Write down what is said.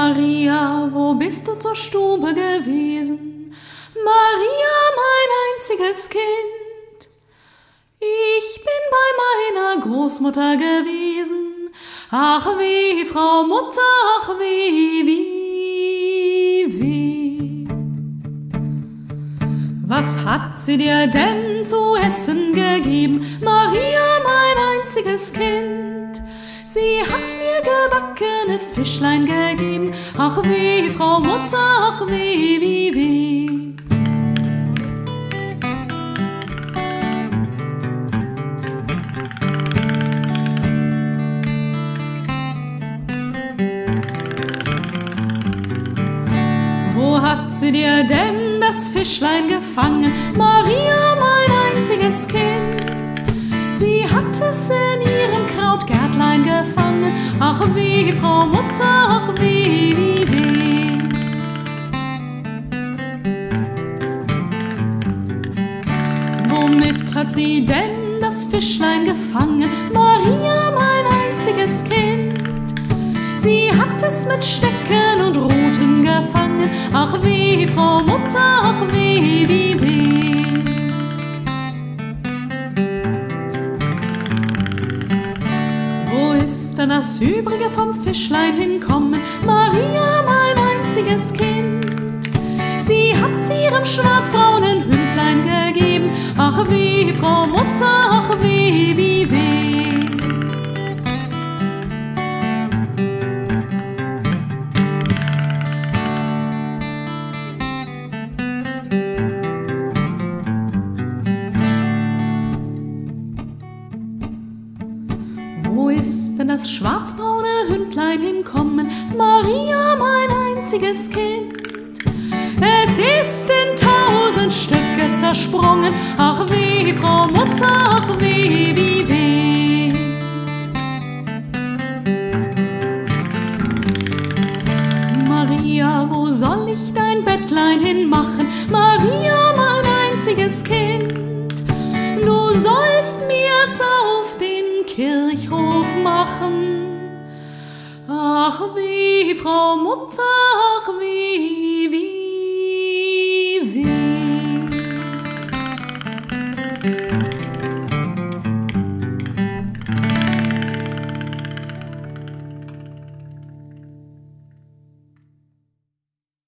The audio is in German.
Maria, wo bist du zur Stube gewesen? Maria, mein einziges Kind. Ich bin bei meiner Großmutter gewesen. Ach weh, Frau Mutter, ach weh, weh. Was hat sie dir denn zu essen gegeben, Maria, mein einziges Kind? Sie hat mir gebackene Fischlein gegeben. Ach weh, Frau Mutter, ach weh, weh, weh. Wo hat sie dir denn das Fischlein gefangen, Maria, mein einziges Kind? Sie hat es in ihrem Krautgärtlein gefangen. Ach weh, Frau Mutter, ach weh, weh, weh. Womit hat sie denn das Fischlein gefangen, Maria, mein einziges Kind? Sie hat es mit Stecken und Ruten gefangen. Ach weh, Frau Mutter, ach weh, weh, weh. Wo ist denn das Übrige vom Fischlein hinkommen, Maria, mein einziges Kind? Sie hat's ihrem schwarzbraunen Hündlein gegeben. Ach weh, Frau Mutter, ach weh, weh, weh. Wo ist denn das schwarzbraune Hündlein hinkommen, Maria, mein einziges Kind? Es ist in 1000 Stücke zersprungen. Ach weh, Frau Mutter, ach weh, weh, weh. Maria, wo soll ich dein Bettlein hinmachen, Maria, mein einziges Kind? Du sollst mir's auf den Kirchhof machen. Ach weh, Frau Mutter, ach weh.